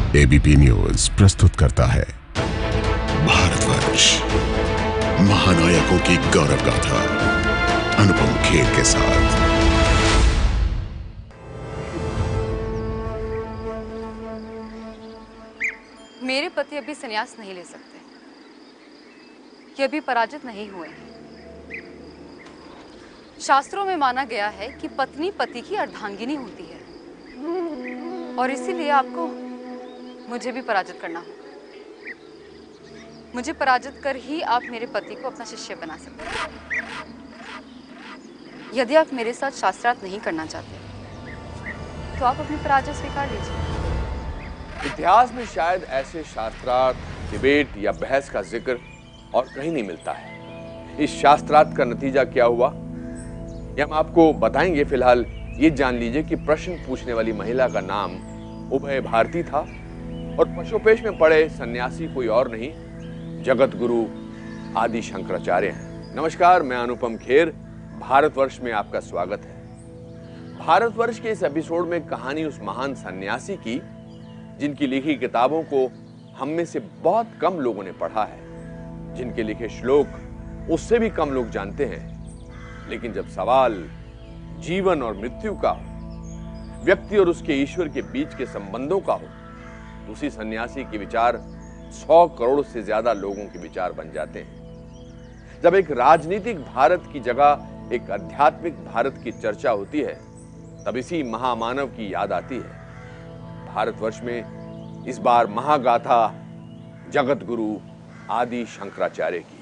ABP news प्रस्तुत करता है भारतवर्ष, महानायकों की गौरव गाथा, अनुपम खेर के साथ। मेरे पति अभी संन्यास नहीं ले सकते, ये अभी पराजित नहीं हुए हैं। शास्त्रों में माना गया है कि पत्नी पति की अर्धांगिनी होती है और इसीलिए आपको मुझे भी पराजित करना होगा। मुझे पराजित कर ही आप मेरे पति को अपना शिष्य बना सकते हैं। यदि आप मेरे साथ शास्त्रार्थ नहीं करना चाहते तो आप अपनी पराजय स्वीकार लीजिए। इतिहास में शायद ऐसे शास्त्रार्थ, डिबेट या बहस का जिक्र और कहीं नहीं मिलता है। इस शास्त्रार्थ का नतीजा क्या हुआ ये हम आपको बताएंगे। फिलहाल ये जान लीजिए कि प्रश्न पूछने वाली महिला का नाम उभय भारती था और पशुपेश में पड़े सन्यासी कोई और नहीं, जगत गुरु आदि शंकराचार्य हैं। नमस्कार, मैं अनुपम खेर, भारतवर्ष में आपका स्वागत है। भारतवर्ष के इस एपिसोड में कहानी उस महान सन्यासी की जिनकी लिखी किताबों को हम में से बहुत कम लोगों ने पढ़ा है, जिनके लिखे श्लोक उससे भी कम लोग जानते हैं। लेकिन जब सवाल जीवन और मृत्यु का हो, व्यक्ति और उसके ईश्वर के बीच के संबंधों का हो, तो उसी सन्यासी के विचार 100 करोड़ से ज्यादा लोगों के विचार बन जाते हैं। जब एक राजनीतिक भारत की जगह एक आध्यात्मिक भारत की चर्चा होती है, तब इसी महामानव की याद आती है। भारतवर्ष में इस बार महागाथा जगत गुरु आदि शंकराचार्य की।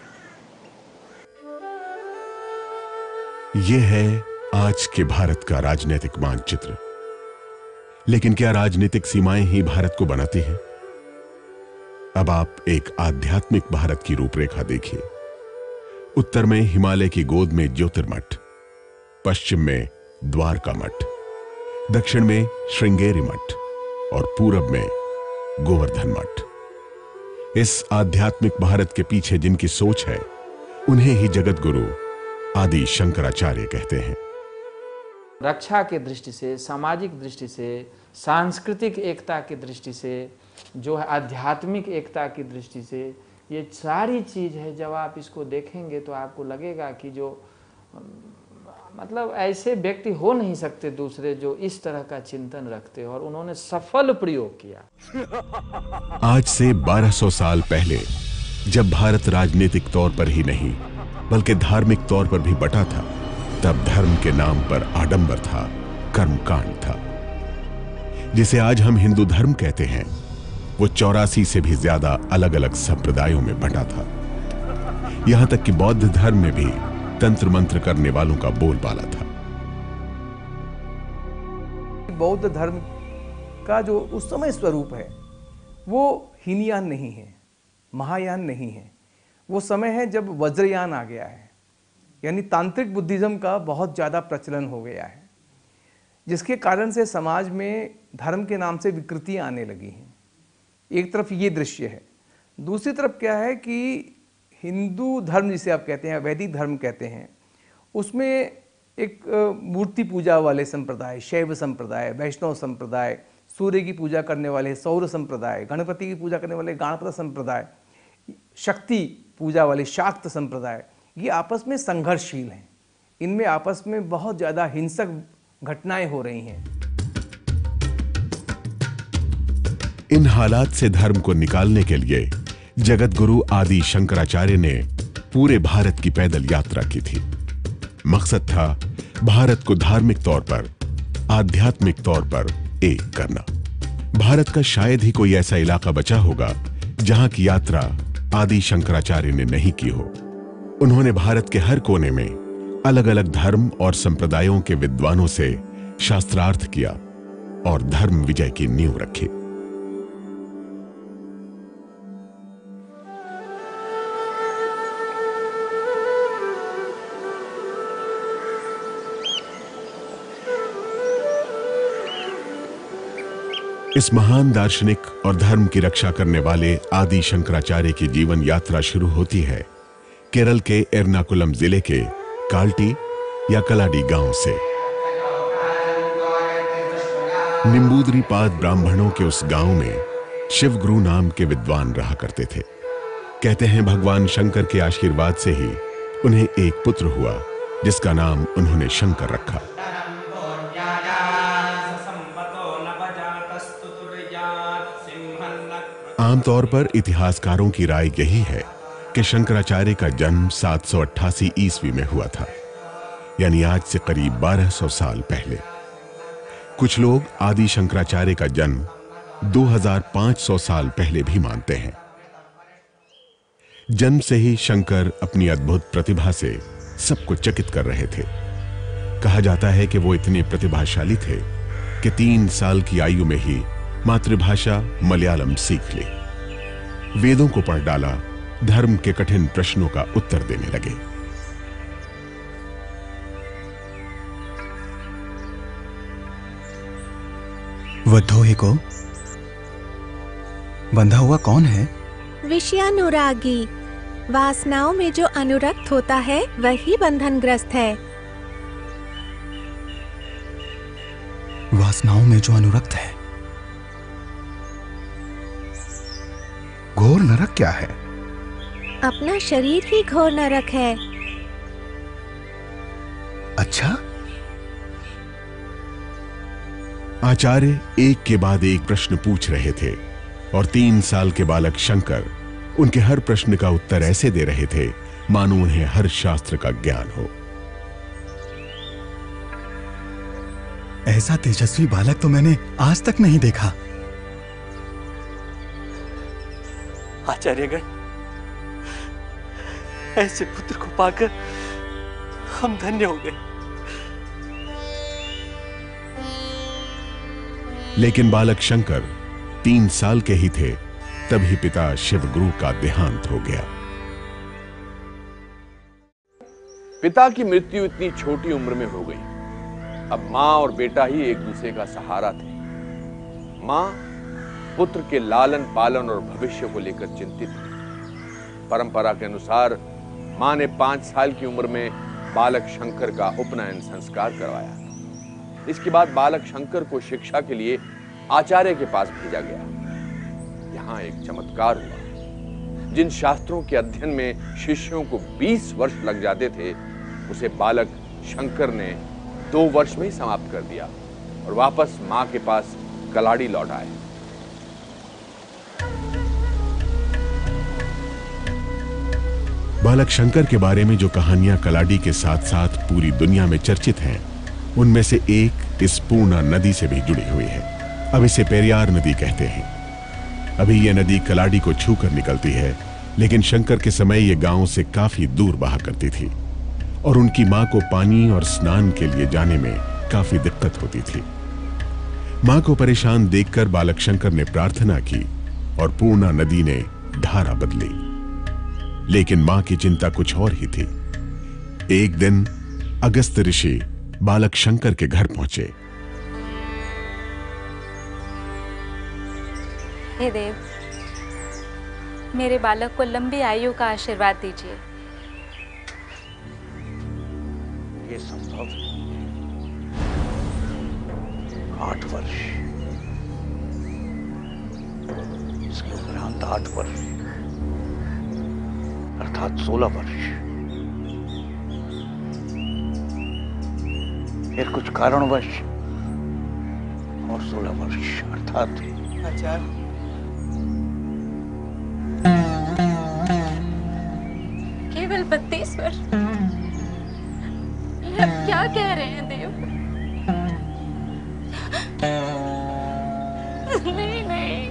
यह है आज के भारत का राजनीतिक मानचित्र। लेकिन क्या राजनीतिक सीमाएं ही भारत को बनाती हैं? अब आप एक आध्यात्मिक भारत की रूपरेखा देखिए। उत्तर में हिमालय की गोद में ज्योतिर्मठ, पश्चिम में द्वारका मठ, दक्षिण में श्रृंगेरी मठ और पूरब में गोवर्धन मठ। इस आध्यात्मिक भारत के पीछे जिनकी सोच है, उन्हें ही जगत गुरु आदि शंकराचार्य कहते हैं। रक्षा की दृष्टि से, सामाजिक दृष्टि से, सांस्कृतिक एकता की दृष्टि से, जो है आध्यात्मिक एकता की दृष्टि से, ये सारी चीज़ है। जब आप इसको देखेंगे तो आपको लगेगा कि जो मतलब ऐसे व्यक्ति हो नहीं सकते दूसरे जो इस तरह का चिंतन रखते हो, और उन्होंने सफल प्रयोग किया। आज से 1200 साल पहले जब भारत राजनीतिक तौर पर ही नहीं बल्कि धार्मिक तौर पर भी बटा था, तब धर्म के नाम पर आडंबर था, कर्मकांड था। जिसे आज हम हिंदू धर्म कहते हैं, वो 84 से भी ज्यादा अलग अलग संप्रदायों में बटा था। यहां तक कि बौद्ध धर्म में भी तंत्र मंत्र करने वालों का बोलबाला था। बौद्ध धर्म का जो उस समय स्वरूप है वो हीनयान नहीं है, महायान नहीं है। वो समय है जब वज्रयान आ गया है, यानी तांत्रिक बुद्धिज्म का बहुत ज़्यादा प्रचलन हो गया है, जिसके कारण से समाज में धर्म के नाम से विकृतियाँ आने लगी हैं। एक तरफ ये दृश्य है, दूसरी तरफ क्या है कि हिंदू धर्म जिसे आप कहते हैं, वैदिक धर्म कहते हैं, उसमें एक मूर्ति पूजा वाले संप्रदाय, शैव संप्रदाय, वैष्णव संप्रदाय, सूर्य की पूजा करने वाले सौर संप्रदाय, गणपति की पूजा करने वाले गणपत संप्रदाय, शक्ति पूजा वाले शाक्त संप्रदाय, ये आपस में संघर्षशील हैं। इनमें आपस में बहुत ज़्यादा हिंसक घटनाएं हो रही हैं। इन हालात से धर्म को निकालने के लिए जगत गुरु आदि शंकराचार्य ने पूरे भारत की पैदल यात्रा की थी। मकसद था भारत को धार्मिक तौर पर, आध्यात्मिक तौर पर एक करना। भारत का शायद ही कोई ऐसा इलाका बचा होगा जहां की यात्रा आदि शंकराचार्य ने नहीं की हो। उन्होंने भारत के हर कोने में अलग अलग धर्म और संप्रदायों के विद्वानों से शास्त्रार्थ किया और धर्म विजय की नींव रखी। इस महान दार्शनिक और धर्म की रक्षा करने वाले आदि शंकराचार्य की जीवन यात्रा शुरू होती है केरल के एर्नाकुलम जिले के काल्टी या कलाडी गांव से। निम्बूदरी पाद ब्राह्मणों के उस गांव में शिव गुरु नाम के विद्वान रहा करते थे। कहते हैं भगवान शंकर के आशीर्वाद से ही उन्हें एक पुत्र हुआ जिसका नाम उन्होंने शंकर रखा। आमतौर पर इतिहासकारों की राय यही है कि शंकराचार्य का जन्म 788 ईस्वी में हुआ था, यानी आज से करीब 1200 साल पहले। कुछ लोग आदि शंकराचार्य का जन्म 2500 साल पहले भी मानते हैं। जन्म से ही शंकर अपनी अद्भुत प्रतिभा से सबको चकित कर रहे थे। कहा जाता है कि वो इतने प्रतिभाशाली थे कि 3 साल की आयु में ही मातृभाषा मलयालम सीख ली, वेदों को पढ़ डाला, धर्म के कठिन प्रश्नों का उत्तर देने लगे। वधोही को बंधा हुआ कौन है? विषयानुरागी। वासनाओं में जो अनुरक्त होता है वही बंधनग्रस्त है। वासनाओं में जो अनुरक्त है। घोर नरक क्या है? अपना शरीर ही घोर नरक है। अच्छा। आचार्य एक के बाद एक प्रश्न पूछ रहे थे और 3 साल के बालक शंकर उनके हर प्रश्न का उत्तर ऐसे दे रहे थे मानो उन्हें हर शास्त्र का ज्ञान हो। ऐसा तेजस्वी बालक तो मैंने आज तक नहीं देखा। आचार्यगण, ऐसे पुत्र को पाकर हम धन्य हो गए। लेकिन बालक शंकर 3 साल के ही थे तभी पिता शिव गुरु का देहांत हो गया। पिता की मृत्यु इतनी छोटी उम्र में हो गई। अब मां और बेटा ही एक दूसरे का सहारा थे। मां पुत्र के लालन पालन और भविष्य को लेकर चिंतित थी। परंपरा के अनुसार मां ने 5 साल की उम्र में बालक शंकर का उपनयन संस्कार करवाया। इसके बाद बालक शंकर को शिक्षा के लिए आचार्य के पास भेजा गया। यहां एक चमत्कार हुआ। जिन शास्त्रों के अध्ययन में शिष्यों को 20 वर्ष लग जाते थे, उसे बालक शंकर ने 2 वर्ष में ही समाप्त कर दिया और वापस मां के पास कलाड़ी लौट आए। बालक शंकर के बारे में जो कहानियां कलाड़ी के साथ साथ पूरी दुनिया में चर्चित हैं, उनमें से एक इस पूर्णा नदी से भी जुड़ी हुई है। अब इसे पेरियार नदी कहते हैं। अभी यह नदी कलाड़ी को छूकर निकलती है, लेकिन शंकर के समय यह गांव से काफी दूर बहा करती थी और उनकी मां को पानी और स्नान के लिए जाने में काफी दिक्कत होती थी। मां को परेशान देखकर बालक शंकर ने प्रार्थना की और पूर्णा नदी ने धारा बदली। लेकिन मां की चिंता कुछ और ही थी। एक दिन अगस्त ऋषि बालक शंकर के घर पहुंचे। हे देव, मेरे बालक को लंबी आयु का आशीर्वाद दीजिए। ये संभव नहीं है। 8 वर्ष, इसके उपरांत 8 वर्ष, अर्थात 16 वर्ष। फिर कुछ कारणवश और 16 वर्ष, अर्थात आचार्य, केवल 32 वर्ष। ये आप क्या कह रहे हैं देव? नहीं नहीं,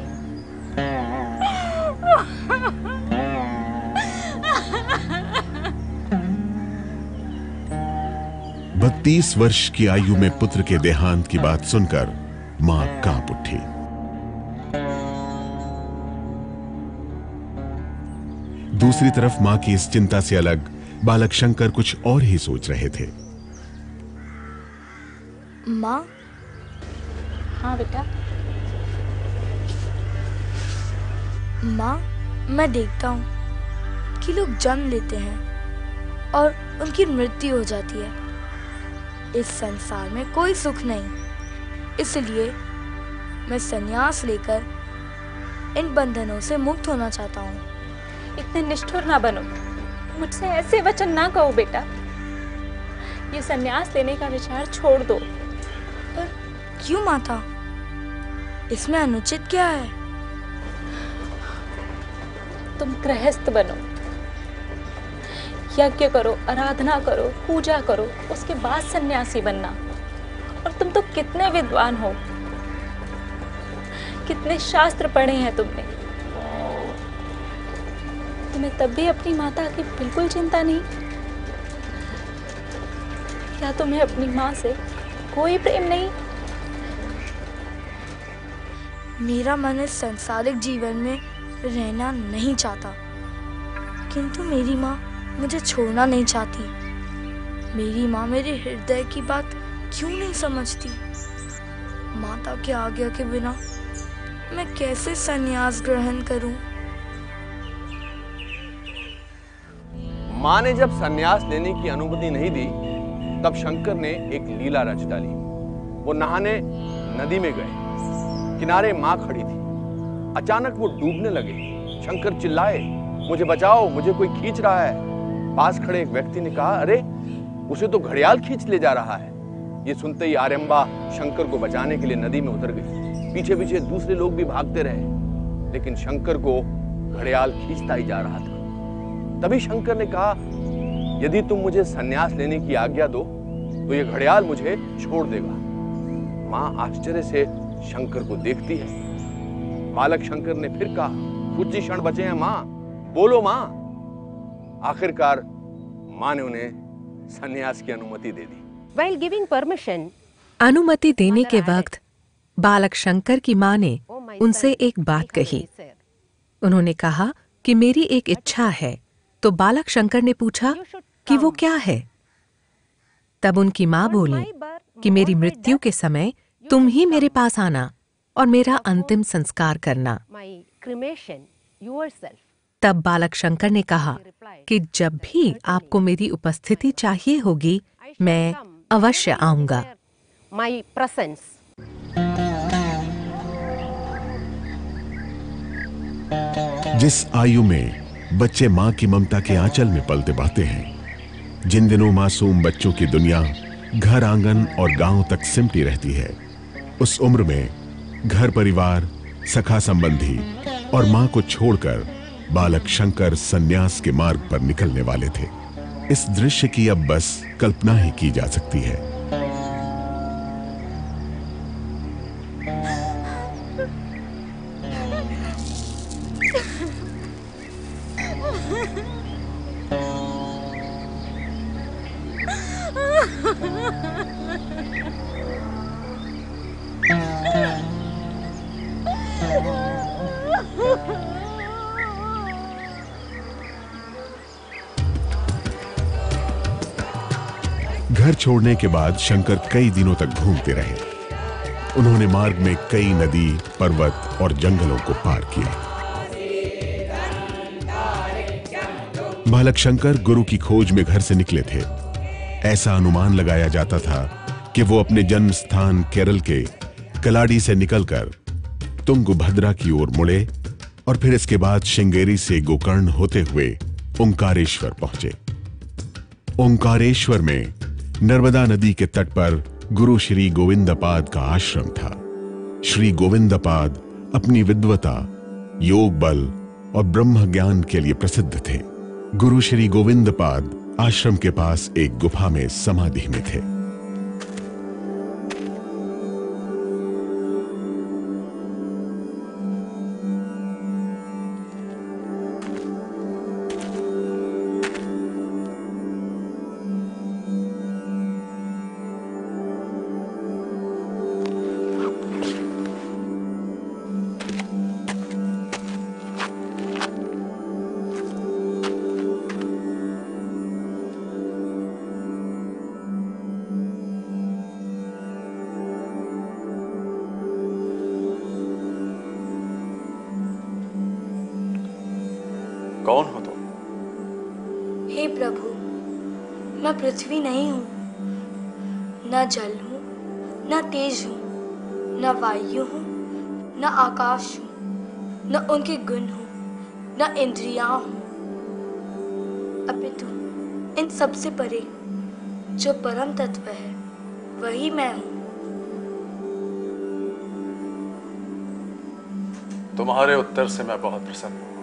32 वर्ष की आयु में पुत्र के देहांत की बात सुनकर मां कांप उठी। दूसरी तरफ मां की इस चिंता से अलग बालक शंकर कुछ और ही सोच रहे थे। माँ। हाँ बेटा। माँ, मैं देखता हूँ कि लोग जन्म लेते हैं और उनकी मृत्यु हो जाती है। इस संसार में कोई सुख नहीं, इसलिए मैं संन्यास लेकर इन बंधनों से मुक्त होना चाहता हूँ। इतने निष्ठुर ना बनो, मुझसे ऐसे वचन ना कहो बेटा। ये संन्यास लेने का विचार छोड़ दो। पर क्यों माता? इसमें अनुचित क्या है? तुम गृहस्थ बनो, यज्ञ करो, आराधना करो, पूजा करो, उसके बाद सन्यासी बनना। और तुम तो कितने विद्वान हो, कितने शास्त्र पढ़े हैं तुमने। तुम्हें तब भी अपनी माता की बिल्कुल चिंता नहीं? क्या तुम्हें अपनी माँ से कोई प्रेम नहीं? मेरा मन इस सांसारिक जीवन में रहना नहीं चाहता, किंतु मेरी माँ मुझे छोड़ना नहीं चाहती। मेरी माँ मेरे हृदय की बात क्यों नहीं समझती? माता की आज्ञा के बिना मैं कैसे संन्यास ग्रहण करूं? मां ने जब संन्यास लेने की अनुमति नहीं दी, तब शंकर ने एक लीला रच डाली। वो नहाने नदी में गए। किनारे मां खड़ी थी। अचानक वो डूबने लगे। शंकर चिल्लाए, मुझे बचाओ, मुझे कोई खींच रहा है। पास खड़े एक व्यक्ति ने कहा, अरे उसे तो घड़ियाल खींच ले जा रहा है। ये सुनते ही आर्यम्बा शंकर को बचाने के लिए नदी में उतर गई। पीछे पीछे दूसरे लोग भी भागते रहे, लेकिन शंकर को घड़ियाल खींचता ही जा रहा था। तभी शंकर ने कहा, यदि तुम मुझे संन्यास लेने की आज्ञा दो तो ये घड़ियाल मुझे छोड़ देगा। मां आश्चर्य से शंकर को देखती है। बालक शंकर ने फिर कहा, कुछ ही क्षण बचे हैं मां, बोलो मां। आखिरकार मां ने उन्हें संन्यास की अनुमति दे दी। While giving permission, अनुमति देने के वक्त बालक शंकर की मां ने उनसे एक बात कही। उन्होंने कहा कि मेरी एक इच्छा है। तो बालक शंकर ने पूछा कि वो क्या है? तब उनकी मां बोली कि मेरी मृत्यु के समय तुम ही मेरे पास आना और मेरा अंतिम संस्कार करना। तब बालक शंकर ने कहा कि जब भी आपको मेरी उपस्थिति चाहिए होगी, मैं अवश्य आऊंगा। जिस आयु में बच्चे मां की ममता के आंचल में पलते बढ़ते हैं, जिन दिनों मासूम बच्चों की दुनिया घर आंगन और गांव तक सिमटी रहती है, उस उम्र में घर परिवार, सखा संबंधी और मां को छोड़कर बालक शंकर संन्यास के मार्ग पर निकलने वाले थे। इस दृश्य की अब बस कल्पना ही की जा सकती है। घर छोड़ने के बाद शंकर कई दिनों तक घूमते रहे। उन्होंने मार्ग में कई नदी, पर्वत और जंगलों को पार किया। बालक शंकर गुरु की खोज में घर से निकले थे। ऐसा अनुमान लगाया जाता था कि वो अपने जन्म स्थान केरल के कलाडी से निकलकर तुंगभद्रा की ओर मुड़े और फिर इसके बाद श्रृंगेरी से गोकर्ण होते हुए ओंकारेश्वर पहुंचे। ओंकारेश्वर में नर्मदा नदी के तट पर गुरु श्री गोविंदपाद का आश्रम था। श्री गोविंदपाद अपनी विद्वता, योग बल और ब्रह्म ज्ञान के लिए प्रसिद्ध थे। गुरु श्री गोविंदपाद आश्रम के पास एक गुफा में समाधि में थे। कौन हो तुम? हे प्रभु, मैं पृथ्वी नहीं हूँ, न जल हूँ, न तेज हूँ, न वायु हूँ, न आकाश हूँ। न उनके गुण हो, न इंद्रियां हो, अपितु इन सबसे परे जो परम तत्व है वही मैं हूँ। तुम्हारे उत्तर से मैं बहुत प्रसन्न हूँ।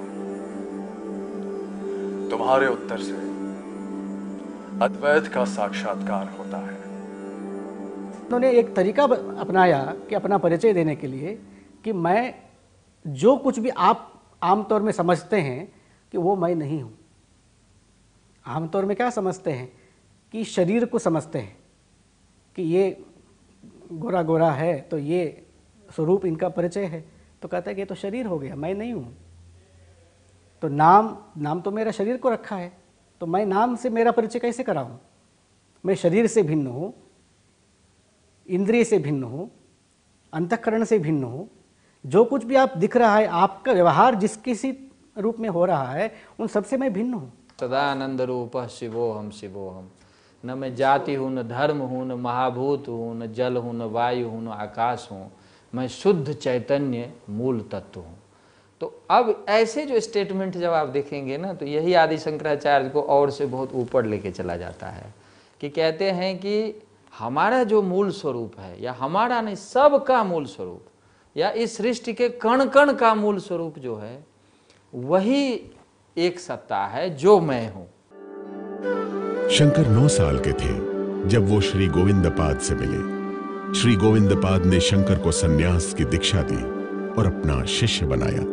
तुम्हारे उत्तर से अद्वैत का साक्षात्कार होता है। उन्होंने एक तरीका अपनाया कि अपना परिचय देने के लिए कि मैं जो कुछ भी आप आमतौर में समझते हैं कि वो मैं नहीं हूँ। आमतौर में क्या समझते हैं कि शरीर को समझते हैं कि ये गोरा गोरा है तो ये स्वरूप इनका परिचय है, तो कहता है कि ये तो शरीर हो गया, मैं नहीं हूँ। तो नाम तो मेरा शरीर को रखा है, तो मैं नाम से मेरा परिचय कैसे कराऊँ? मैं शरीर से भिन्न हूँ, इंद्रिय से भिन्न हूँ, अंतःकरण से भिन्न हूँ। जो कुछ भी आप दिख रहा है, आपका व्यवहार जिस किसी रूप में हो रहा है, उन सबसे मैं भिन्न हूँ। सदानंद रूप शिवोहम शिवोहम। न मैं जाति हूँ, न धर्म हूँ, न महाभूत हूँ, न जल हूँ, न वायु हूँ, न आकाश हूँ। मैं शुद्ध चैतन्य मूल तत्व हूँ। तो अब ऐसे जो स्टेटमेंट जब आप देखेंगे ना, तो यही आदि शंकराचार्य को और से बहुत ऊपर लेके चला जाता है कि कहते हैं कि हमारा जो मूल स्वरूप है, या हमारा नहीं सबका मूल स्वरूप, या इस सृष्टि के कण कण का मूल स्वरूप जो है, वही एक सत्ता है जो मैं हूं। शंकर 9 साल के थे जब वो श्री गोविंदपाद से मिले। श्री गोविंदपाद ने शंकर को सन्यास की दीक्षा दी और अपना शिष्य बनाया।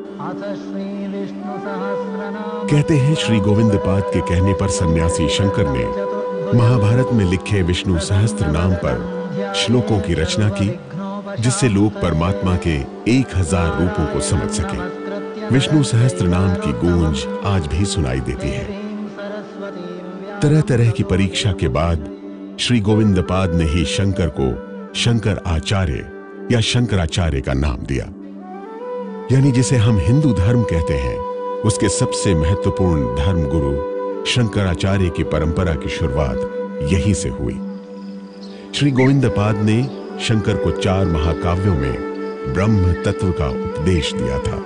कहते हैं श्री गोविंदपाद के कहने पर सन्यासी शंकर ने महाभारत में लिखे विष्णु सहस्त्र नाम पर श्लोकों की रचना की, जिससे लोग परमात्मा के 1000 रूपों को समझ सके। विष्णु सहस्त्र नाम की गूंज आज भी सुनाई देती है। तरह तरह की परीक्षा के बाद श्री गोविंदपाद ने ही शंकर को शंकर आचार्य या शंकराचार्य का नाम दिया। यानी जिसे हम हिंदू धर्म कहते हैं, उसके सबसे महत्वपूर्ण धर्म गुरु शंकराचार्य की परंपरा की शुरुआत यहीं से हुई। श्री गोविंदपाद ने शंकर को 4 महाकाव्यों में ब्रह्म तत्व का उपदेश दिया था।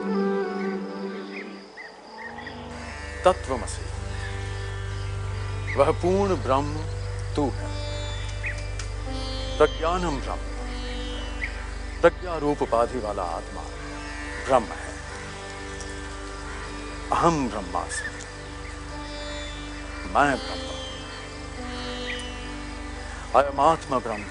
तत्वमसि, वह पूर्ण ब्रह्म तू है। प्रज्ञानम ब्रह्म, प्रज्ञा रूप उपाधि वाला आत्मा ब्रह्म है। अहम ब्रह्मास्मि, मैं ब्रह्म। अयमात्मा ब्रह्म,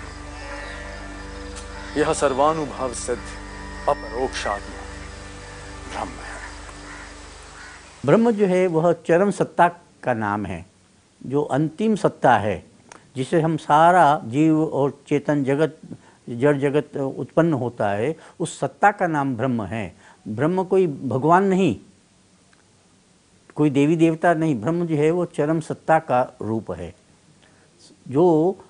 यह सर्वानुभाव सिद्ध अपरोक्षात्मा ब्रह्म है। ब्रह्म जो है वह चरम सत्ता का नाम है, जो अंतिम सत्ता है, जिसे हम सारा जीव और चेतन जगत, जड़ जगत उत्पन्न होता है, उस सत्ता का नाम ब्रह्म है। ब्रह्म कोई भगवान नहीं, कोई देवी देवता नहीं। ब्रह्म जो है वो चरम सत्ता का रूप है, जो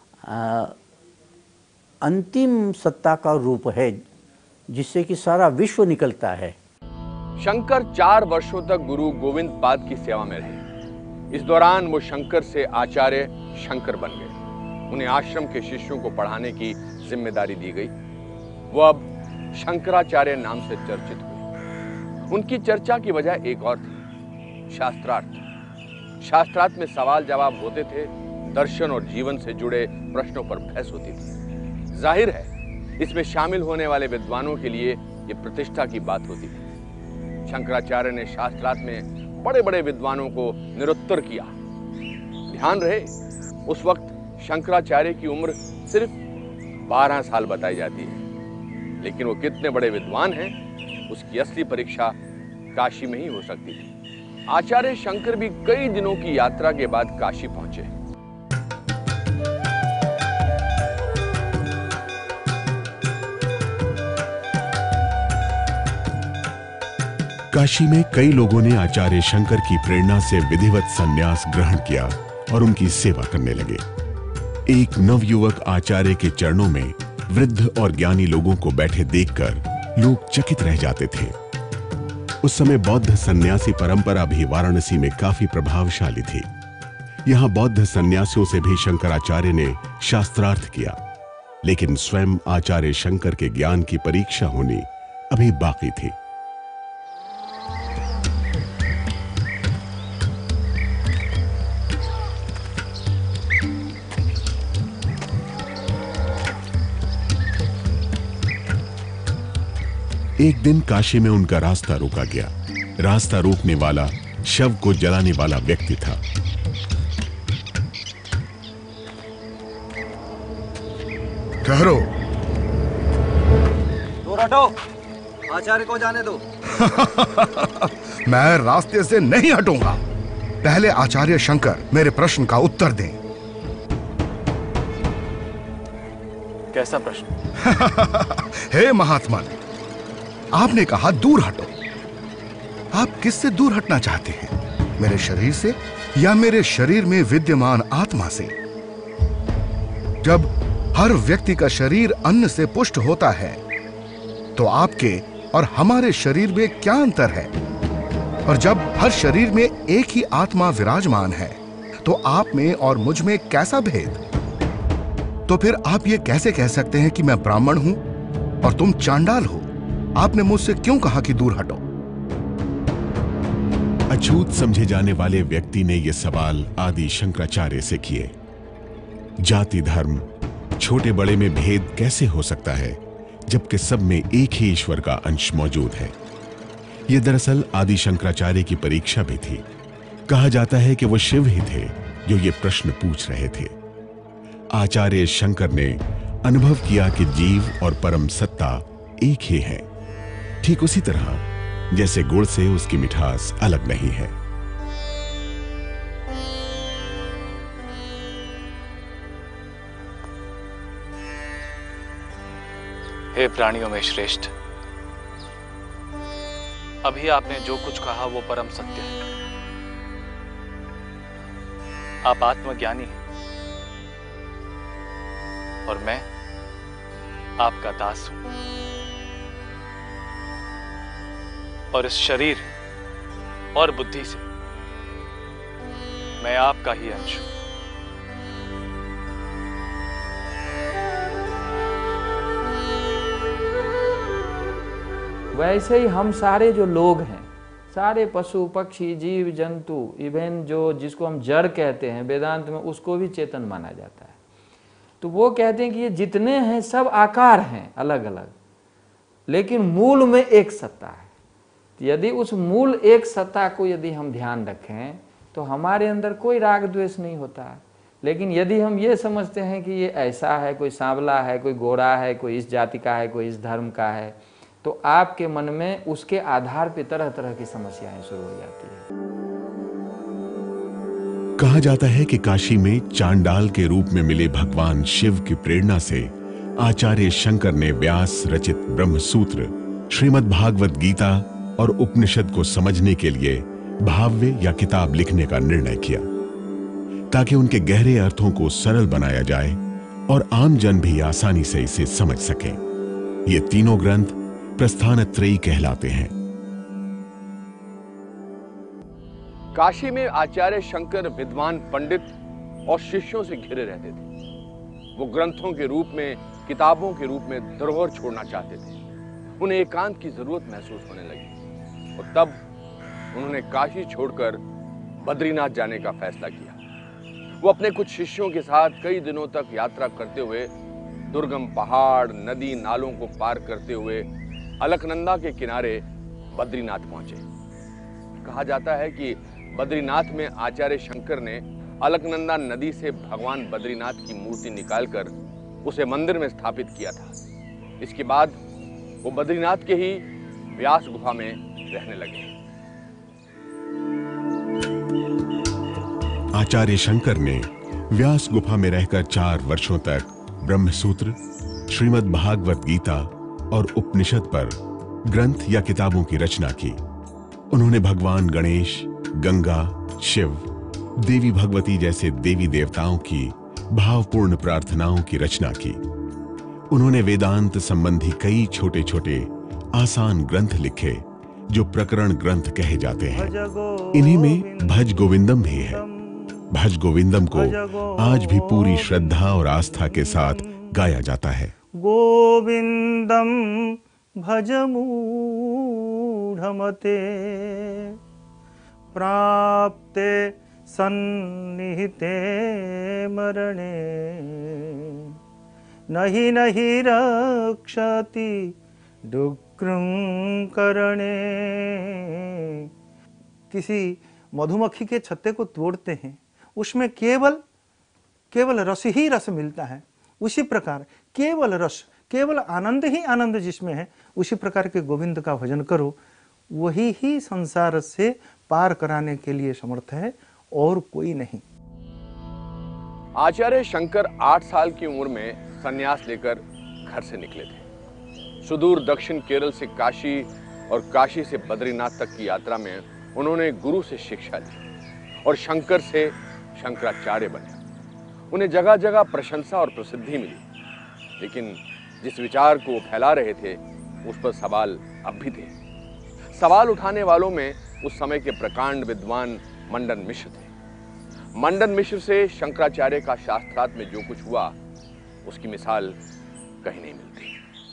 अंतिम सत्ता का रूप है, जिससे कि सारा विश्व निकलता है। शंकर 4 वर्षों तक गुरु गोविंद पाद की सेवा में रहे। इस दौरान वो शंकर से आचार्य शंकर बन गए। उन्हें आश्रम के शिष्यों को पढ़ाने की जिम्मेदारी दी गई। वो अब शंकराचार्य नाम से चर्चित हुए। उनकी चर्चा की वजह एक और थी, शास्त्रार्थ। शास्त्रार्थ में सवाल जवाब होते थे, दर्शन और जीवन से जुड़े प्रश्नों पर बहस होती थी। जाहिर है इसमें शामिल होने वाले विद्वानों के लिए ये प्रतिष्ठा की बात होती थी। शंकराचार्य ने शास्त्रार्थ में बड़े बड़े विद्वानों को निरुत्तर किया। ध्यान रहे, उस वक्त शंकराचार्य की उम्र सिर्फ 12 साल बताई जाती है, लेकिन वो कितने बड़े विद्वान हैं, उसकी असली परीक्षा काशी में ही हो सकती थी। आचार्य शंकर भी कई दिनों की यात्रा के बाद काशी पहुंचे। काशी में कई लोगों ने आचार्य शंकर की प्रेरणा से विधिवत संन्यास ग्रहण किया और उनकी सेवा करने लगे। एक नवयुवक आचार्य के चरणों में वृद्ध और ज्ञानी लोगों को बैठे देखकर लोग चकित रह जाते थे। उस समय बौद्ध सन्यासी परंपरा भी वाराणसी में काफी प्रभावशाली थी। यहां बौद्ध सन्यासियों से भी शंकराचार्य ने शास्त्रार्थ किया, लेकिन स्वयं आचार्य शंकर के ज्ञान की परीक्षा होनी अभी बाकी थी। एक दिन काशी में उनका रास्ता रोका गया। रास्ता रोकने वाला शव को जलाने वाला व्यक्ति था। ठहरो। दूर हटो, आचार्य को जाने दो। मैं रास्ते से नहीं हटूंगा। पहले आचार्य शंकर मेरे प्रश्न का उत्तर दें। कैसा प्रश्न? हे महात्मा, आपने कहा दूर हटो। आप किससे दूर हटना चाहते हैं? मेरे शरीर से या मेरे शरीर में विद्यमान आत्मा से? जब हर व्यक्ति का शरीर अन्न से पुष्ट होता है तो आपके और हमारे शरीर में क्या अंतर है? और जब हर शरीर में एक ही आत्मा विराजमान है तो आप में और मुझ में कैसा भेद? तो फिर आप ये कैसे कह सकते हैं कि मैं ब्राह्मण हूं और तुम चांडाल हो? आपने मुझसे क्यों कहा कि दूर हटो? अछूत समझे जाने वाले व्यक्ति ने यह सवाल आदि शंकराचार्य से किए। जाति धर्म छोटे बड़े में भेद कैसे हो सकता है जबकि सब में एक ही ईश्वर का अंश मौजूद है? यह दरअसल आदि शंकराचार्य की परीक्षा भी थी। कहा जाता है कि वो शिव ही थे जो ये प्रश्न पूछ रहे थे। आचार्य शंकर ने अनुभव किया कि जीव और परम सत्ता एक ही है, ठीक उसी तरह जैसे गुड़ से उसकी मिठास अलग नहीं है। हे प्राणियों में श्रेष्ठ, अभी आपने जो कुछ कहा वो परम सत्य है। आप आत्मज्ञानी हैं और मैं आपका दास हूं, और इस शरीर और बुद्धि से मैं आपका ही अंश हूं। वैसे ही हम सारे जो लोग हैं, सारे पशु पक्षी जीव जंतु, इवन जो जिसको हम जड़ कहते हैं वेदांत में, उसको भी चेतन माना जाता है। तो वो कहते हैं कि ये जितने हैं सब आकार हैं अलग अलग, लेकिन मूल में एक सत्ता है। तो यदि उस मूल एक सत्ता को यदि हम ध्यान रखें तो हमारे अंदर कोई राग द्वेष नहीं होता है। लेकिन यदि हम ये समझते हैं कि ये ऐसा है, कोई सांवला है, कोई गोरा है, कोई इस जाति का है, कोई इस धर्म का है, तो आपके मन में उसके आधार पे तरह तरह की समस्याएं शुरू हो जाती है। कहा जाता है कि काशी में चांडाल के रूप में मिले भगवान शिव की प्रेरणा से आचार्य शंकर ने व्यास रचित ब्रह्म सूत्र, श्रीमद् भागवत गीता और उपनिषद को समझने के लिए भाव्य या किताब लिखने का निर्णय किया, ताकि उनके गहरे अर्थों को सरल बनाया जाए और आम जन भी आसानी से इसे समझ सकें। ये तीनों ग्रंथ प्रस्थानत्रयी कहलाते हैं। काशी में आचार्य शंकर विद्वान पंडित और शिष्यों से घिरे रहते थे। वो ग्रंथों के रूप में, किताबों के रूप में धरोहर छोड़ना चाहते थे। उन्हें एकांत की जरूरत महसूस होने लगी और तब उन्होंने काशी छोड़कर बद्रीनाथ जाने का फैसला किया। वो अपने कुछ शिष्यों के साथ कई दिनों तक यात्रा करते हुए दुर्गम पहाड़, नदी, नालों को पार करते हुए अलकनंदा के किनारे बद्रीनाथ पहुंचे। कहा जाता है कि बद्रीनाथ में आचार्य शंकर ने अलकनंदा नदी से भगवान बद्रीनाथ की मूर्ति निकालकर उसे मंदिर में स्थापित किया था। इसके बाद वो बद्रीनाथ के ही व्यास गुफा में रहने लगे। आचार्य शंकर ने व्यास गुफा में रहकर 4 वर्षों तक ब्रह्मसूत्र, श्रीमद् भागवत गीता और उपनिषद पर ग्रंथ या किताबों की रचना की। उन्होंने भगवान गणेश, गंगा, शिव, देवी भगवती जैसे देवी देवताओं की भावपूर्ण प्रार्थनाओं की रचना की। उन्होंने वेदांत संबंधी कई छोटे छोटे आसान ग्रंथ लिखे जो प्रकरण ग्रंथ कहे जाते हैं। इन्हीं में भज गोविंदम भी है। भज गोविंदम को आज भी पूरी श्रद्धा और आस्था के साथ गाया जाता है। गोविंदम भज मूढ़मते प्राप्ते सन्निहिते मरणे नहि नहि रक्षति दुःख कृंकरणे। किसी मधुमक्खी के छत्ते को तोड़ते हैं, उसमें केवल रस ही रस मिलता है। उसी प्रकार केवल रस, केवल आनंद ही आनंद जिसमें है, उसी प्रकार के गोविंद का भजन करो, वही ही संसार से पार कराने के लिए समर्थ है, और कोई नहीं। आचार्य शंकर 8 साल की उम्र में संन्यास लेकर घर से निकले थे। सुदूर दक्षिण केरल से काशी और काशी से बद्रीनाथ तक की यात्रा में उन्होंने गुरु से शिक्षा ली और शंकर से शंकराचार्य बने। उन्हें जगह जगह प्रशंसा और प्रसिद्धि मिली, लेकिन जिस विचार को फैला रहे थे उस पर सवाल अब भी थे। सवाल उठाने वालों में उस समय के प्रकांड विद्वान मंडन मिश्र थे। मंडन मिश्र से शंकराचार्य का शास्त्रार्थ में जो कुछ हुआ, उसकी मिसाल कहीं नहीं मिलती।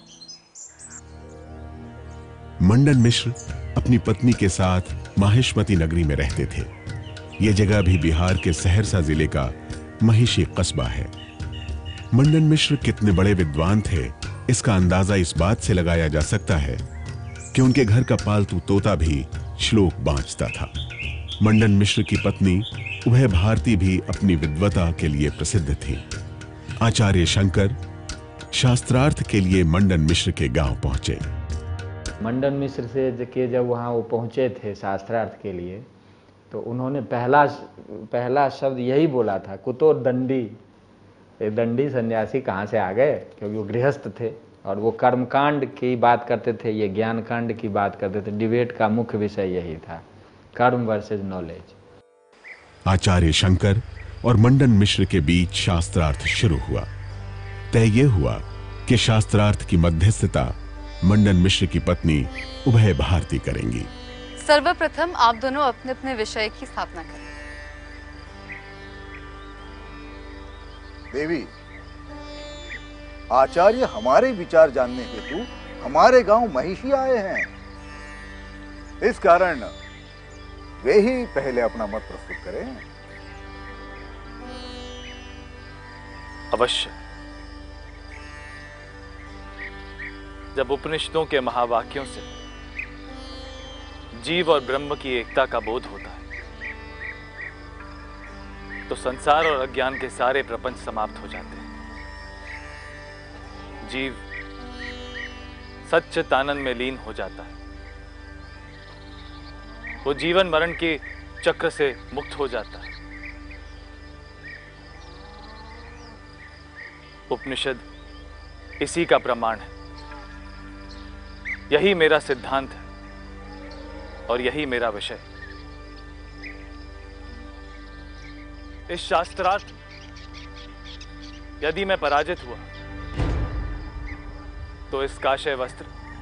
मंडन मिश्र अपनी पत्नी के साथ माहिष्मती नगरी में रहते थे। यह जगह भी बिहार के सहरसा जिले का महिषी कस्बा है। मंडन मिश्र कितने बड़े विद्वान थे, इसका अंदाजा इस बात से लगाया जा सकता है कि उनके घर का पालतू तोता भी श्लोक बांचता था। मंडन मिश्र की पत्नी उभय भारती भी अपनी विद्वता के लिए प्रसिद्ध थी। आचार्य शंकर शास्त्रार्थ के लिए मंडन मिश्र के गांव पहुंचे। मंडन मिश्र से जब वहाँ वो पहुँचे थे शास्त्रार्थ के लिए, तो उन्होंने पहला शब्द यही बोला था, कुतो दंडी। ये दंडी सन्यासी कहाँ से आ गए, क्योंकि वो गृहस्थ थे और वो कर्मकांड की बात करते थे, ये ज्ञान कांड की बात करते थे। डिबेट का मुख्य विषय यही था, कर्म वर्सेज नॉलेज। आचार्य शंकर और मंडन मिश्र के बीच शास्त्रार्थ शुरू हुआ। तय यह हुआ कि शास्त्रार्थ की मध्यस्थता मंडन मिश्र की पत्नी उभय भारती करेंगी। सर्वप्रथम आप दोनों अपने अपने विषय की स्थापना करें। देवी, आचार्य हमारे विचार जानने हेतु हमारे गांव महिषी आए हैं। इस कारण वे ही पहले अपना मत प्रस्तुत करें। अवश्य। जब उपनिषदों के महावाक्यों से जीव और ब्रह्म की एकता का बोध होता है, तो संसार और अज्ञान के सारे प्रपंच समाप्त हो जाते हैं। जीव सच्चित आनंद में लीन हो जाता है। वो जीवन मरण के चक्र से मुक्त हो जाता है। उपनिषद इसी का प्रमाण है। यही मेरा सिद्धांत है और यही मेरा विषय। इस शास्त्रार्थ यदि मैं पराजित हुआ तो इस काशय वस्त्र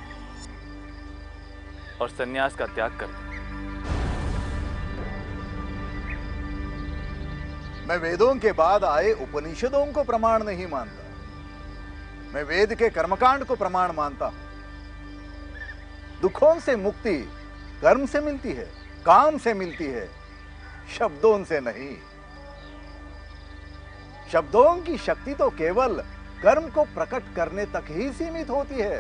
और सन्यास का त्याग कर दूं। मैं वेदों के बाद आए उपनिषदों को प्रमाण नहीं मानता। मैं वेद के कर्मकांड को प्रमाण मानता हूं। दुखों से मुक्ति कर्म से मिलती है, काम से मिलती है, शब्दों से नहीं। शब्दों की शक्ति तो केवल कर्म को प्रकट करने तक ही सीमित होती है।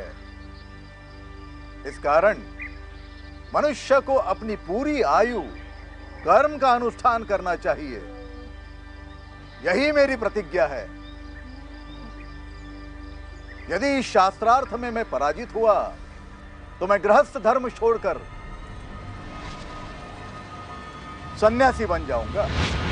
इस कारण मनुष्य को अपनी पूरी आयु कर्म का अनुष्ठान करना चाहिए। यही मेरी प्रतिज्ञा है। यदि इस शास्त्रार्थ में मैं पराजित हुआ तो मैं गृहस्थ धर्म छोड़कर सन्यासी बन जाऊंगा।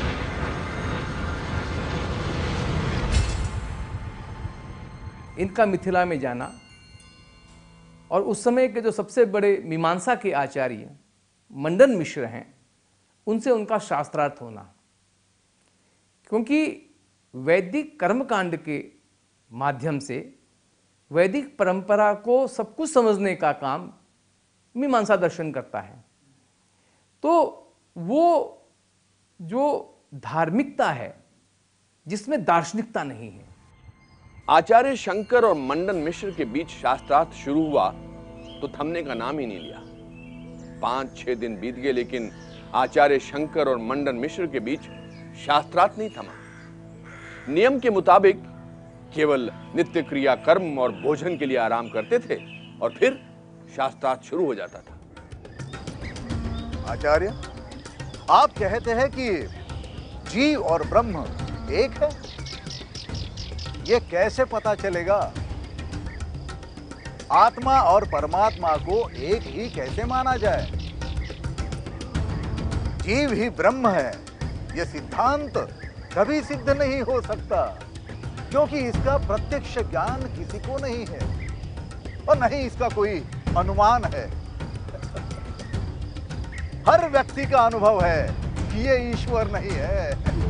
इनका मिथिला में जाना और उस समय के जो सबसे बड़े मीमांसा के आचार्य मंडन मिश्र हैं, उनसे उनका शास्त्रार्थ होना, क्योंकि वैदिक कर्मकांड के माध्यम से वैदिक परंपरा को सब कुछ समझने का काम मीमांसा दर्शन करता है। तो वो जो धार्मिकता है जिसमें दार्शनिकता नहीं है। आचार्य शंकर और मंडन मिश्र के बीच शास्त्रार्थ शुरू हुआ तो थमने का नाम ही नहीं लिया। 5-6 दिन बीत गए, लेकिन आचार्य शंकर और मंडन मिश्र के बीच शास्त्रार्थ नहीं थमा। नियम के मुताबिक केवल नित्य क्रिया कर्म और भोजन के लिए आराम करते थे और फिर शास्त्रार्थ शुरू हो जाता था। आचार्य, आप कहते हैं कि जीव और ब्रह्म एक है? यह कैसे पता चलेगा? आत्मा और परमात्मा को एक ही कैसे माना जाए? जीव ही ब्रह्म है, यह सिद्धांत कभी सिद्ध नहीं हो सकता, क्योंकि इसका प्रत्यक्ष ज्ञान किसी को नहीं है और नहीं इसका कोई अनुमान है। हर व्यक्ति का अनुभव है कि ये ईश्वर नहीं है।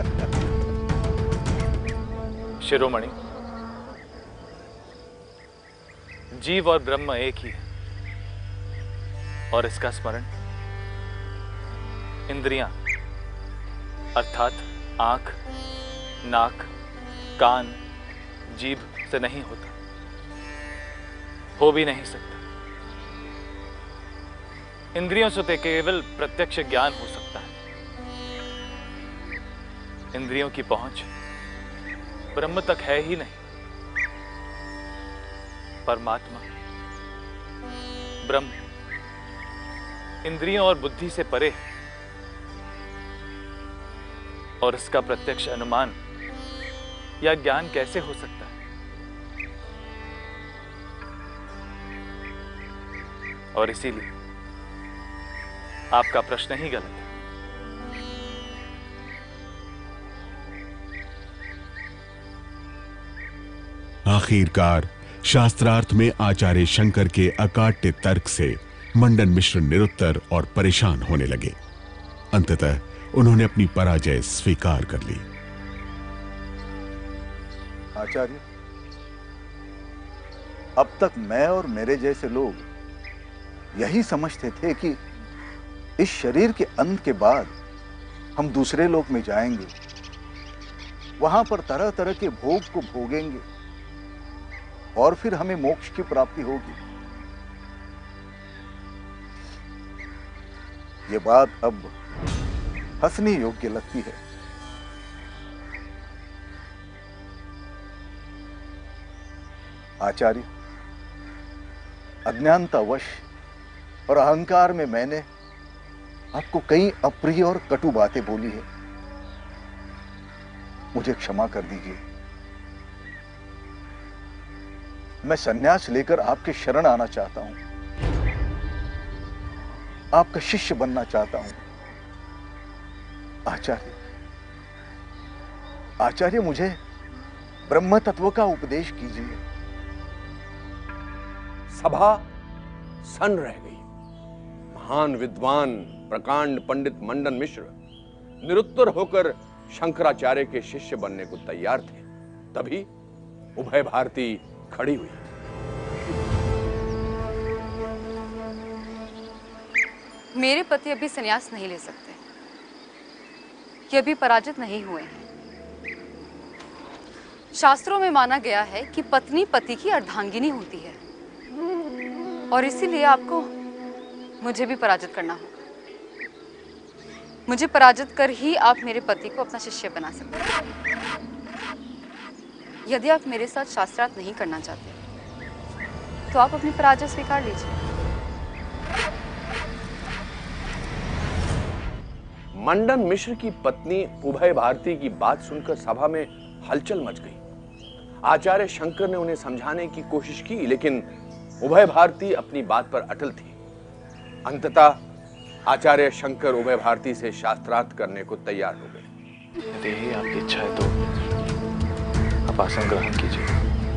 शिरोमणि, जीव और ब्रह्म एक ही है और इसका स्मरण इंद्रियां अर्थात आंख, नाक, कान, जीभ से नहीं होता, हो भी नहीं सकता। इंद्रियों से तो केवल प्रत्यक्ष ज्ञान हो सकता है। इंद्रियों की पहुंच ब्रह्म तक है ही नहीं। परमात्मा ब्रह्म इंद्रियों और बुद्धि से परे है और इसका प्रत्यक्ष अनुमान या ज्ञान कैसे हो सकता है? और इसीलिए आपका प्रश्न ही गलत है। आखिरकार शास्त्रार्थ में आचार्य शंकर के अकाट्य तर्क से मंडन मिश्र निरुत्तर और परेशान होने लगे। अंततः उन्होंने अपनी पराजय स्वीकार कर ली। आचार्य, अब तक मैं और मेरे जैसे लोग यही समझते थे कि इस शरीर के अंत के बाद हम दूसरे लोक में जाएंगे, वहां पर तरह तरह के भोग को भोगेंगे और फिर हमें मोक्ष की प्राप्ति होगी। ये बात अब हंसने योग्य लगती है। आचार्य, अज्ञानतावश और अहंकार में मैंने आपको कई अप्रिय और कटु बातें बोली है, मुझे क्षमा कर दीजिए। मैं संन्यास लेकर आपके शरण आना चाहता हूं, आपका शिष्य बनना चाहता हूं। आचार्य, मुझे ब्रह्म तत्व का उपदेश कीजिए। सभा सन रह गई। महान विद्वान प्रकांड पंडित मंडन मिश्र निरुत्तर होकर शंकराचार्य के शिष्य बनने को तैयार थे। तभी उभय भारती खड़ी हुई। मेरे पति अभी संन्यास नहीं ले सकते, ये अभी पराजित नहीं हुए हैं। शास्त्रों में माना गया है कि पत्नी पति की अर्धांगिनी होती है और इसीलिए आपको मुझे भी पराजित करना होगा। मुझे पराजित कर ही आप मेरे पति को अपना शिष्य बना सकते हैं। यदि आप मेरे साथ शास्त्रार्थ नहीं करना चाहते तो आप अपनी पराजय स्वीकार लीजिए। मंडन मिश्र की पत्नी उभय भारती की बात सुनकर सभा में हलचल मच गई। आचार्य शंकर ने उन्हें समझाने की कोशिश की, लेकिन उभय भारती अपनी बात पर अटल थी। अंततः आचार्य शंकर उभय भारती से शास्त्रार्थ करने को तैयार हो गए। यदि आपकी इच्छा है तो आप आसन ग्रहण कीजिए।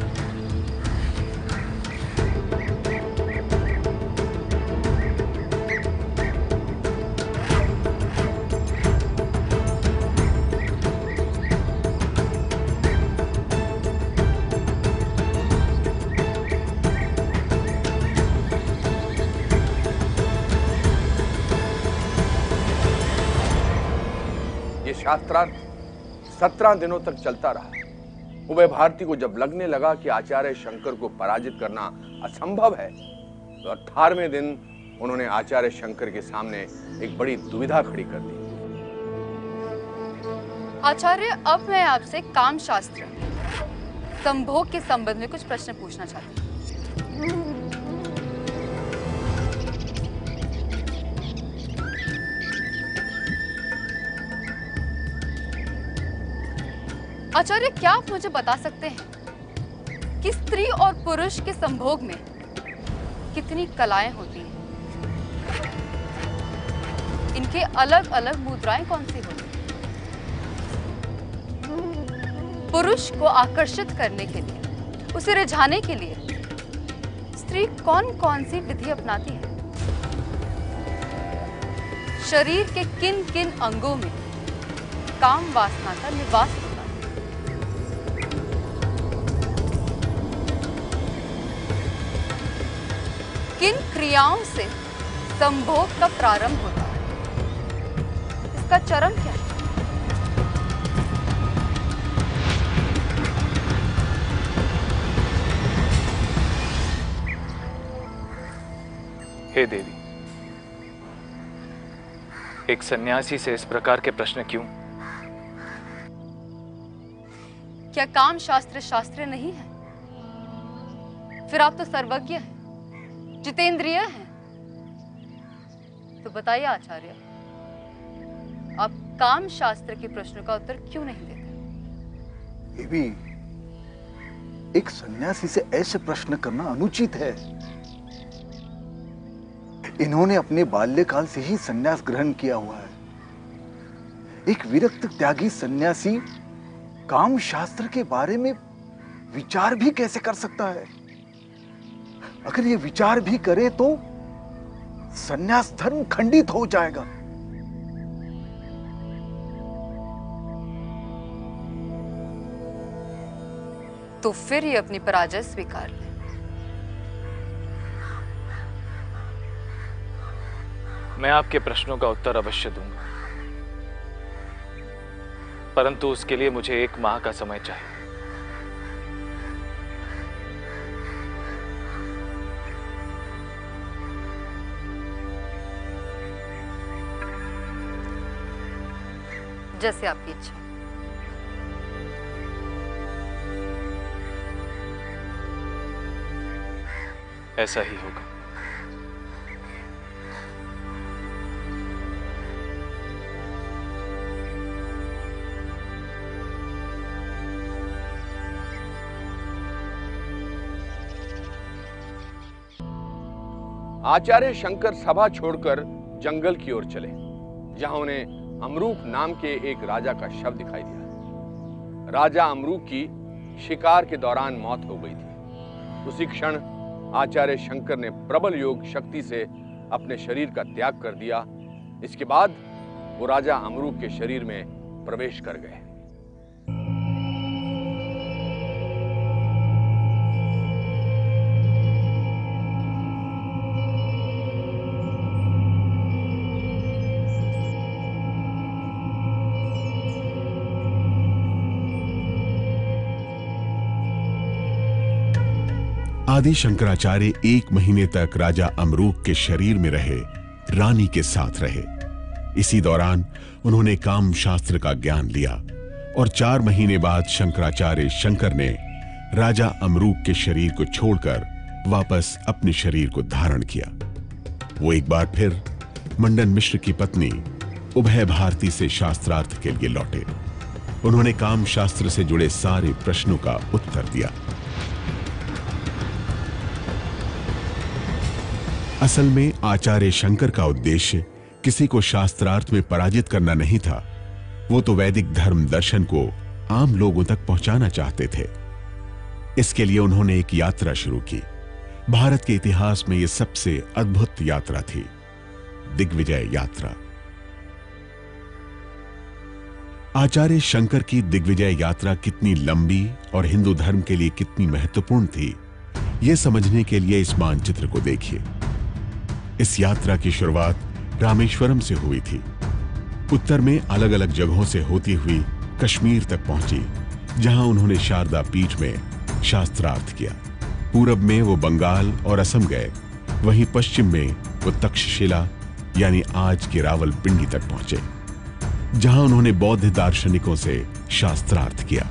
शास्त्रार्थ 17 दिनों तक चलता रहा। उभय भारती को जब लगने लगा कि आचार्य शंकर को पराजित करना असंभव है, तो 18वें दिन उन्होंने आचार्य शंकर के सामने एक बड़ी दुविधा खड़ी कर दी। आचार्य, अब मैं आपसे काम शास्त्र संभोग के संबंध में कुछ प्रश्न पूछना चाहती हूँ। आचार्य, क्या आप मुझे बता सकते हैं कि स्त्री और पुरुष के संभोग में कितनी कलाएं होती हैं? इनके अलग अलग मुद्राएं कौन सी होती हैं? पुरुष को आकर्षित करने के लिए, उसे रिझाने के लिए स्त्री कौन कौन सी विधि अपनाती है? शरीर के किन किन अंगों में काम वासना का निवास होता है? किन क्रियाओं से संभोग का प्रारंभ होता है? इसका चरम क्या है? हे देवी, एक सन्यासी से इस प्रकार के प्रश्न क्यों? क्या काम शास्त्र शास्त्र नहीं है? फिर आप तो सर्वज्ञ हैं, जितेंद्रिय हैं। तो बताइए आचार्य, आप काम शास्त्र के प्रश्न का उत्तर क्यों नहीं देते? देवी, एक सन्यासी से ऐसे प्रश्न करना अनुचित है। इन्होंने अपने बाल्यकाल से ही सन्यास ग्रहण किया हुआ है। एक विरक्त त्यागी सन्यासी काम शास्त्र के बारे में विचार भी कैसे कर सकता है? अगर ये विचार भी करे तो सन्यास धर्म खंडित हो जाएगा। तो फिर ये अपनी पराजय स्वीकार ले। मैं आपके प्रश्नों का उत्तर अवश्य दूंगा, परंतु उसके लिए मुझे 1 माह का समय चाहिए। जैसे आपकी इच्छा। ऐसा ही होगा। आचार्य शंकर सभा छोड़कर जंगल की ओर चले, जहां उन्हें अमरूक नाम के एक राजा का शव दिखाई दिया। राजा अमरूक की शिकार के दौरान मौत हो गई थी। उसी क्षण आचार्य शंकर ने प्रबल योग शक्ति से अपने शरीर का त्याग कर दिया। इसके बाद वो राजा अमरूक के शरीर में प्रवेश कर गए। आदि शंकराचार्य 1 महीने तक राजा अमरूक के शरीर में रहे, रानी के साथ रहे। इसी दौरान उन्होंने काम शास्त्र का ज्ञान लिया और 4 महीने बाद शंकराचार्य शंकर ने राजा अमरूक के शरीर को छोड़कर वापस अपने शरीर को धारण किया। वो एक बार फिर मंडन मिश्र की पत्नी उभय भारती से शास्त्रार्थ के लिए लौटे। उन्होंने काम शास्त्र से जुड़े सारे प्रश्नों का उत्तर दिया। असल में आचार्य शंकर का उद्देश्य किसी को शास्त्रार्थ में पराजित करना नहीं था। वो तो वैदिक धर्म दर्शन को आम लोगों तक पहुंचाना चाहते थे। इसके लिए उन्होंने एक यात्रा शुरू की। भारत के इतिहास में यह सबसे अद्भुत यात्रा थी, दिग्विजय यात्रा। आचार्य शंकर की दिग्विजय यात्रा कितनी लंबी और हिंदू धर्म के लिए कितनी महत्वपूर्ण थी, यह समझने के लिए इस मानचित्र को देखिए। इस यात्रा की शुरुआत रामेश्वरम से हुई थी। उत्तर में अलग अलग जगहों से होती हुई कश्मीर तक पहुंची, जहां उन्होंने शारदा पीठ में शास्त्रार्थ किया। पूरब में वो बंगाल और असम गए। वहीं पश्चिम में वो तक्षशिला यानी आज की रावलपिंडी तक पहुंचे, जहां उन्होंने बौद्ध दार्शनिकों से शास्त्रार्थ किया।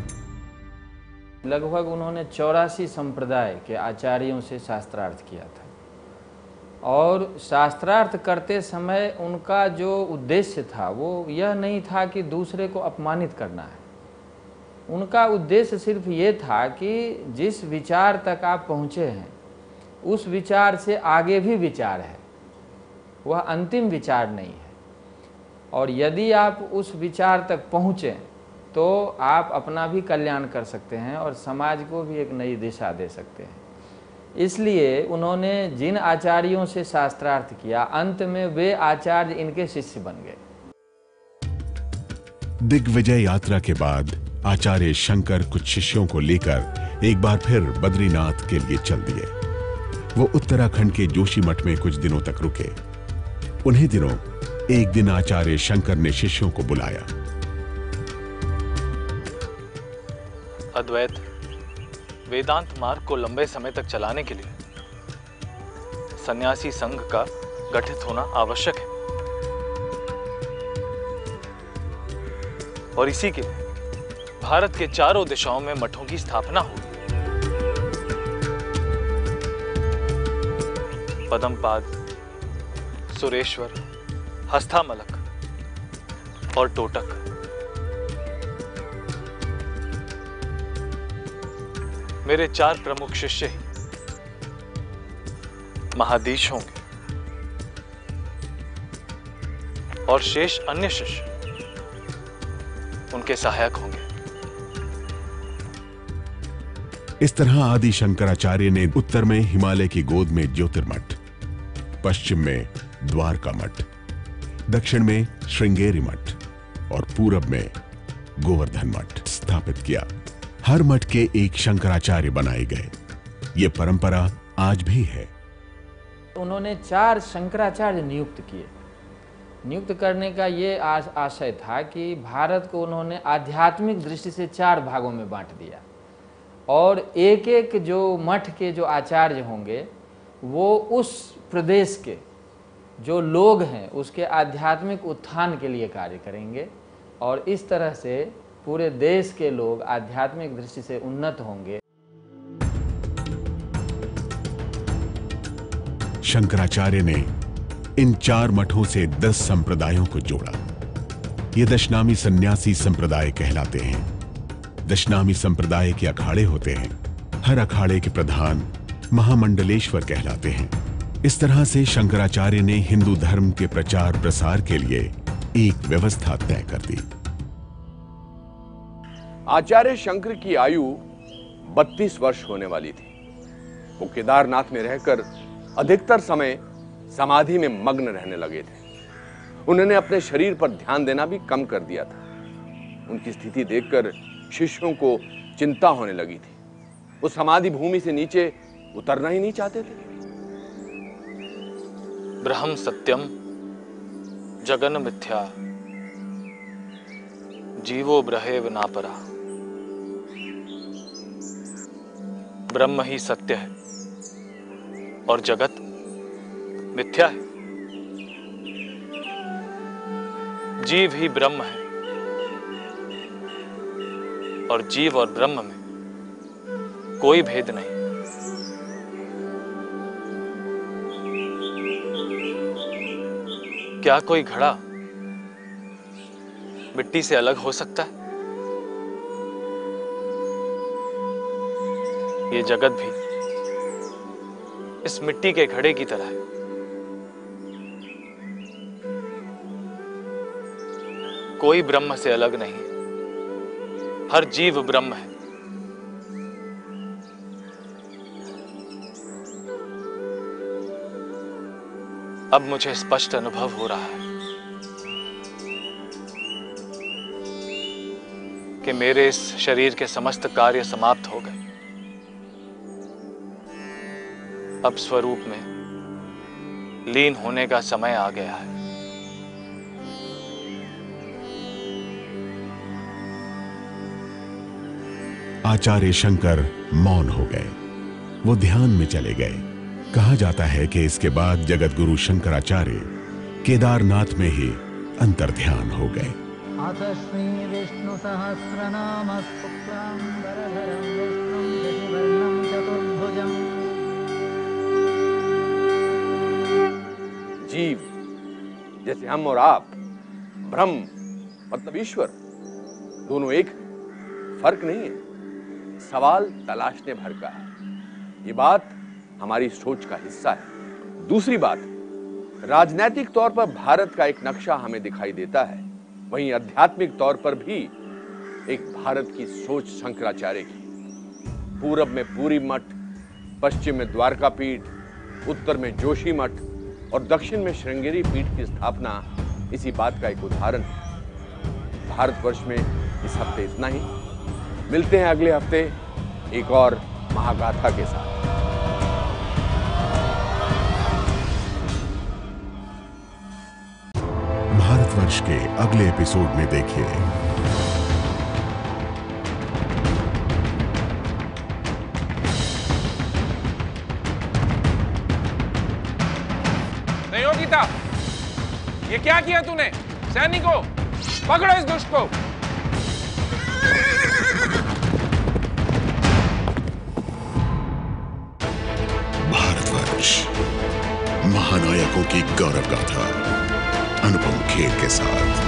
लगभग उन्होंने 84 संप्रदाय के आचार्यों से शास्त्रार्थ किया था। और शास्त्रार्थ करते समय उनका जो उद्देश्य था वो यह नहीं था कि दूसरे को अपमानित करना है, उनका उद्देश्य सिर्फ ये था कि जिस विचार तक आप पहुँचे हैं उस विचार से आगे भी विचार है, वह अंतिम विचार नहीं है। और यदि आप उस विचार तक पहुँचें तो आप अपना भी कल्याण कर सकते हैं और समाज को भी एक नई दिशा दे सकते हैं। इसलिए उन्होंने जिन आचार्यों से शास्त्रार्थ किया, अंत में वे आचार्य इनके शिष्य बन गए। दिग्विजय यात्रा के बाद आचार्य शंकर कुछ शिष्यों को लेकर एक बार फिर बद्रीनाथ के लिए चल दिए। वो उत्तराखंड के जोशीमठ में कुछ दिनों तक रुके। उन्हीं दिनों एक दिन आचार्य शंकर ने शिष्यों को बुलाया। अद्वैत वेदांत मार्ग को लंबे समय तक चलाने के लिए सन्यासी संघ का गठित होना आवश्यक है, और इसी के लिए भारत के चारों दिशाओं में मठों की स्थापना हुई। पदमपाद, सुरेश्वर, हस्तामलक और टोटक। मेरे 4 प्रमुख शिष्य ही महाधीश होंगे और शेष अन्य शिष्य उनके सहायक होंगे। इस तरह आदि शंकराचार्य ने उत्तर में हिमालय की गोद में ज्योतिर्मठ, पश्चिम में द्वारका मठ, दक्षिण में श्रृंगेरी मठ और पूरब में गोवर्धन मठ स्थापित किया। हर मठ के एक शंकराचार्य बनाए गए। ये परंपरा आज भी है। उन्होंने 4 शंकराचार्य नियुक्त किए। नियुक्त करने का ये आशय था कि भारत को उन्होंने आध्यात्मिक दृष्टि से 4 भागों में बांट दिया और एक एक जो मठ के जो आचार्य होंगे वो उस प्रदेश के जो लोग हैं उसके आध्यात्मिक उत्थान के लिए कार्य करेंगे और इस तरह से पूरे देश के लोग आध्यात्मिक दृष्टि से उन्नत होंगे। शंकराचार्य ने इन 4 मठों से 10 संप्रदायों को जोड़ा। ये दशनामी सन्यासी संप्रदाय कहलाते हैं। दशनामी संप्रदाय के अखाड़े होते हैं। हर अखाड़े के प्रधान महामंडलेश्वर कहलाते हैं। इस तरह से शंकराचार्य ने हिंदू धर्म के प्रचार प्रसार के लिए एक व्यवस्था तय कर दी। आचार्य शंकर की आयु 32 वर्ष होने वाली थी। वो केदारनाथ में रहकर अधिकतर समय समाधि में मग्न रहने लगे थे। उन्होंने अपने शरीर पर ध्यान देना भी कम कर दिया था। उनकी स्थिति देखकर शिष्यों को चिंता होने लगी थी। वो समाधि भूमि से नीचे उतरना ही नहीं चाहते थे। ब्रह्म सत्यम जगन मिथ्या जीवो ब्रहेव नापरा। ब्रह्म ही सत्य है और जगत मिथ्या है। जीव ही ब्रह्म है और जीव और ब्रह्म में कोई भेद नहीं। क्या कोई घड़ा मिट्टी से अलग हो सकता है? ये जगत भी इस मिट्टी के घड़े की तरह है। कोई ब्रह्म से अलग नहीं, हर जीव ब्रह्म है। अब मुझे स्पष्ट अनुभव हो रहा है कि मेरे इस शरीर के समस्त कार्य समाप्त हो गए। अब स्वरूप में लीन होने का समय आ गया है। आचार्य शंकर मौन हो गए। वो ध्यान में चले गए। कहा जाता है कि इसके बाद जगत गुरु शंकराचार्य केदारनाथ में ही अंतर्ध्यान हो गए। अथ श्री विष्णु सहस्रनाम शुक्लांबरधरं विष्णुं शशिवर्णं चतुर्भुजं। जीव जैसे हम और आप, ब्रह्म मतलब ईश्वर, दोनों एक फर्क नहीं है, सवाल तलाशने भर का है। ये बात हमारी सोच का हिस्सा है। दूसरी बात, राजनीतिक तौर पर भारत का एक नक्शा हमें दिखाई देता है, वहीं आध्यात्मिक तौर पर भी एक भारत की सोच शंकराचार्य की। पूरब में पूरी मठ, पश्चिम में द्वारका पीठ, उत्तर में जोशी मठ और दक्षिण में श्रृंगेरी पीठ की स्थापना इसी बात का एक उदाहरण है। भारतवर्ष में इस हफ्ते इतना ही। मिलते हैं अगले हफ्ते एक और महागाथा के साथ। भारतवर्ष के अगले एपिसोड में देखिए गीता, ये क्या किया तूने? सैनिकों, पकड़ो इस दुष्ट को। भारतवर्ष, महानायकों की गौरव गाथा अनुपम खेर के साथ।